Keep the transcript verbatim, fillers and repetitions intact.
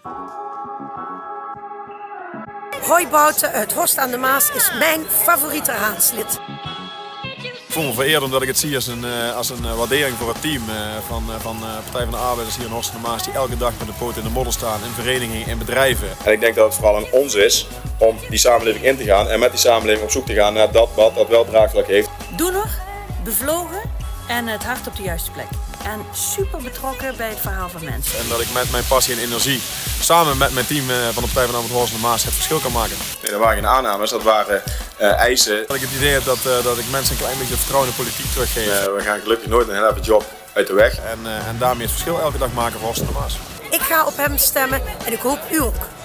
Roy Bouten uit Horst aan de Maas is mijn favoriete raadslid. Ik voel me vereerd omdat ik het zie als een, als een waardering voor het team van, van Partij van de Arbeiders hier in Horst aan de Maas, die elke dag met de poot in de modder staan in verenigingen en bedrijven. En ik denk dat het vooral aan ons is om die samenleving in te gaan en met die samenleving op zoek te gaan naar dat wat dat wel draagvlak heeft. Doener, bevlogen en het hart op de juiste plek. En super betrokken bij het verhaal van mensen. En dat ik met mijn passie en energie samen met mijn team van de Partij van de Arbeid Horst aan de Maas het verschil kan maken. Nee, dat waren geen aannames, dat waren uh, eisen. Dat ik het idee heb dat, uh, dat ik mensen een klein beetje het vertrouwen in de politiek teruggeef. Uh, we gaan gelukkig nooit een hele job uit de weg. En, uh, en daarmee het verschil elke dag maken voor Horst aan de Maas. Ik ga op hem stemmen en ik hoop u ook.